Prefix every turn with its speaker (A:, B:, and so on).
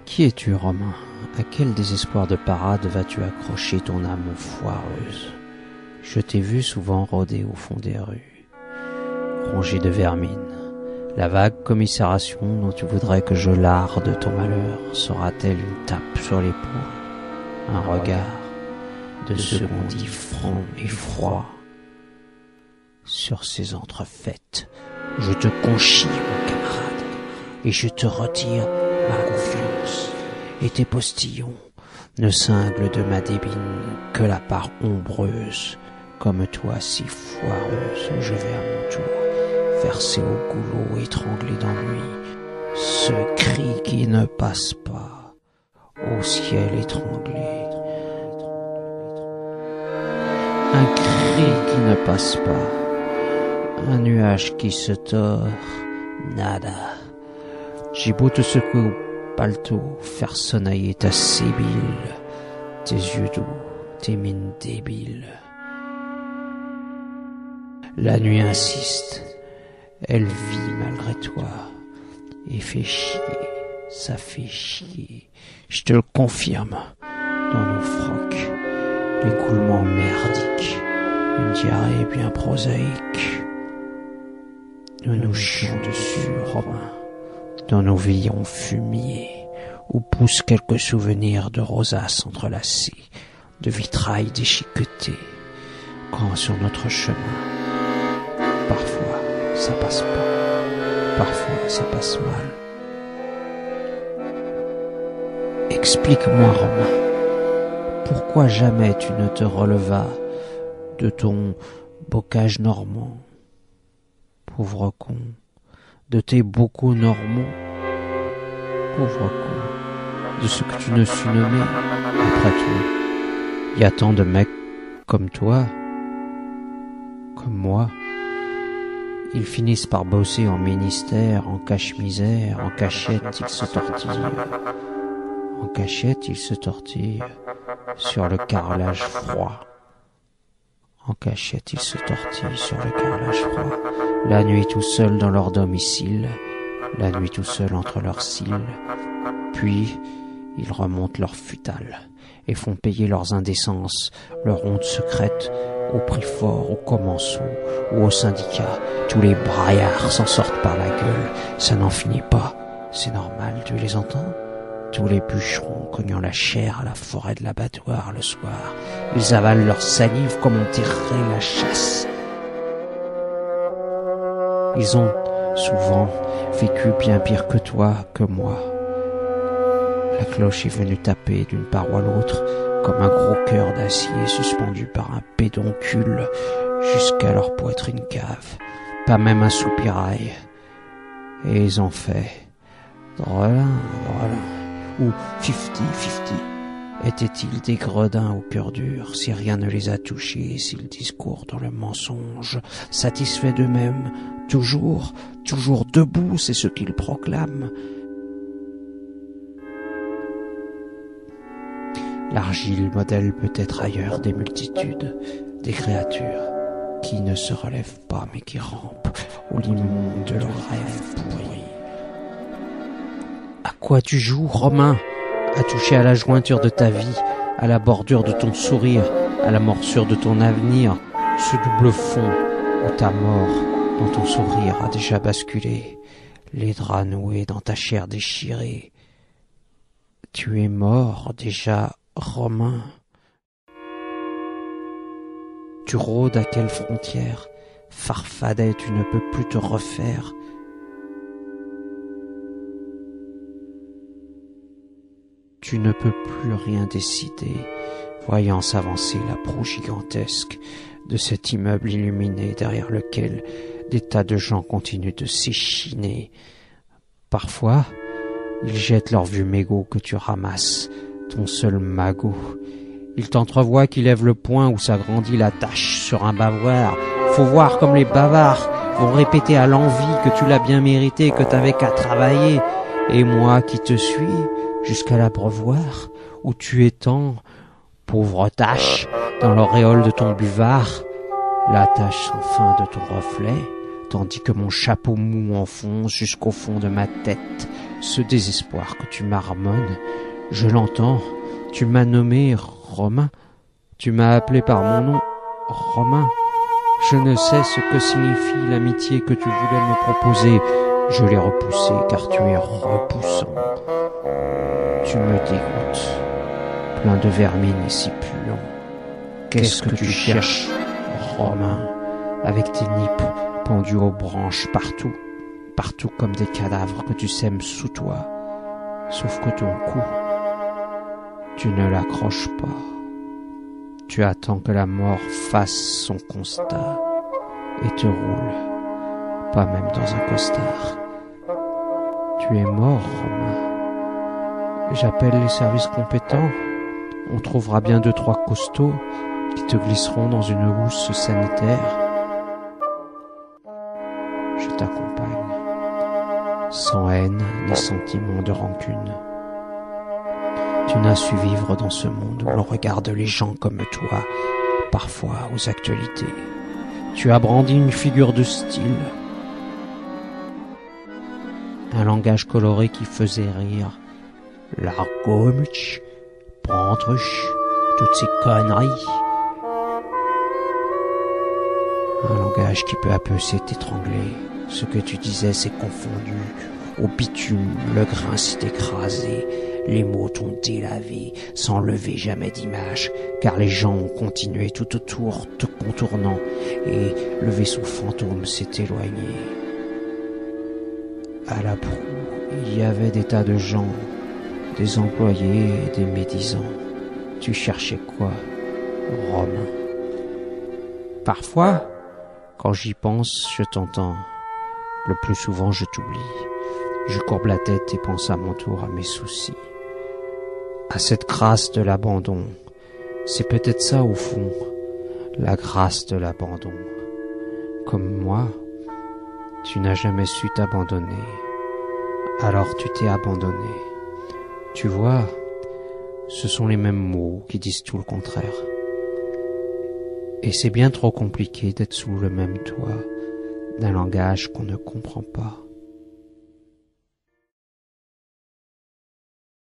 A: Qui es-tu, Romain? À quel désespoir de parade vas-tu accrocher ton âme foireuse? Je t'ai vu souvent rôder au fond des rues, rongé de vermine. La vague commisération dont tu voudrais que je larde ton malheur sera-t-elle une tape sur l'épaule, un regard de ce qu'on dit franc et froid? Sur ces entrefaites, je te conchis, mon camarade, et je te retire ma confiance, et tes postillons ne cinglent de ma débine que la part ombreuse, comme toi si foireuse, où je vais à mon tour verser au goulot, étranglé d'ennui, ce cri qui ne passe pas, au ciel étranglé. Un cri qui ne passe pas, un nuage qui se tord, nada. J'ai beau te secouer au paletot, faire sonnailler ta sébile, tes yeux doux, tes mines débiles. La nuit insiste, elle vit malgré toi, et fait chier, ça fait chier, je te le confirme, dans nos frocs, l'écoulement merdique, une diarrhée bien prosaïque. Nous nous chions dessus, Romain, dans nos veillons fumiers, où poussent quelques souvenirs de rosaces entrelacées, de vitrailles déchiquetées, quand sur notre chemin, parfois ça passe pas, parfois ça passe mal. Explique-moi, Romain, pourquoi jamais tu ne te relevas de ton bocage normand? Pauvre con, de tes bocaux normands, pauvre con, de ce que tu ne sus nommer. Après tout, y a tant de mecs comme toi, comme moi. Ils finissent par bosser en ministère, en cache-misère, en cachette, ils se tortillent. En cachette, ils se tortillent sur le carrelage froid. En cachette, ils se tortillent sur le carrelage froid. La nuit tout seul dans leur domicile, la nuit tout seul entre leurs cils. Puis, ils remontent leur futale et font payer leurs indécences, leurs hontes secrètes, au prix fort, au commensaux ou au syndicat. Tous les braillards s'en sortent par la gueule, ça n'en finit pas, c'est normal, tu les entends? Tous les bûcherons cognant la chair à la forêt de l'abattoir le soir, ils avalent leur salive comme on tirerait la chasse. Ils ont souvent vécu bien pire que toi, que moi. La cloche est venue taper d'une paroi à l'autre comme un gros cœur d'acier suspendu par un pédoncule jusqu'à leur poitrine cave. Pas même un soupirail. Et ils ont fait drôlin, ou 50-50. Étaient-ils des gredins au cœur dur, si rien ne les a touchés, s'ils discourent dans le mensonge, satisfaits d'eux-mêmes, toujours debout, c'est ce qu'ils proclament. L'argile modèle peut-être ailleurs des multitudes, des créatures qui ne se relèvent pas mais qui rampent au limon de leurs rêves pourris. À quoi tu joues, Romain? À toucher à la jointure de ta vie, à la bordure de ton sourire, à la morsure de ton avenir, ce double fond où ta mort dans ton sourire a déjà basculé, les draps noués dans ta chair déchirée. Tu es mort déjà, Romain. Tu rôdes à quelle frontière? Farfadet, tu ne peux plus te refaire. Tu ne peux plus rien décider, voyant s'avancer la proue gigantesque de cet immeuble illuminé derrière lequel des tas de gens continuent de s'échiner. Parfois, ils jettent leur vieux mégot que tu ramasses, ton seul magot. Ils t'entrevoient qui lève le poing où s'agrandit la tache sur un bavoir. Faut voir comme les bavards vont répéter à l'envi que tu l'as bien mérité, que t'avais qu'à travailler. Et moi qui te suis jusqu'à l'abreuvoir, où tu étends, pauvre tache, dans l'auréole de ton buvard, la tache sans fin de ton reflet, tandis que mon chapeau mou enfonce jusqu'au fond de ma tête Ce désespoir que tu marmonnes, je l'entends. Tu m'as nommé Romain. Tu m'as appelé par mon nom, Romain. Je ne sais ce que signifie l'amitié que tu voulais me proposer. Je l'ai repoussée car tu es repoussant. Tu me dégoûtes, plein de vermine et si puant. Qu'est-ce que tu cherches, Romain, avec tes nippes pendus aux branches partout, partout comme des cadavres que tu sèmes sous toi, sauf que ton cou, tu ne l'accroches pas. Tu attends que la mort fasse son constat et te roule, pas même dans un costard. Tu es mort, Romain. J'appelle les services compétents. On trouvera bien 2-3 costauds qui te glisseront dans une housse sanitaire. Je t'accompagne, sans haine ni sentiment de rancune. Tu n'as su vivre dans ce monde où l'on regarde les gens comme toi, parfois aux actualités. Tu as brandi une figure de style, un langage coloré qui faisait rire. L'argomutch, Brandruch, toutes ces conneries. Un langage qui peu à peu s'est étranglé. Ce que tu disais s'est confondu. Au bitume, le grain s'est écrasé. Les mots t'ont délavé, sans lever jamais d'image, car les gens ont continué tout autour, te contournant, et le vaisseau fantôme s'est éloigné. À la proue, il y avait des tas de gens, des employés et des médisants. Tu cherchais quoi, Romain? Parfois, quand j'y pense, je t'entends. Le plus souvent, je t'oublie. Je courbe la tête et pense à mon tour à mes soucis. À cette grâce de l'abandon. C'est peut-être ça au fond, la grâce de l'abandon. Comme moi, tu n'as jamais su t'abandonner. Alors tu t'es abandonné. Tu vois, ce sont les mêmes mots qui disent tout le contraire. Et c'est bien trop compliqué d'être sous le même toit d'un langage qu'on ne comprend pas.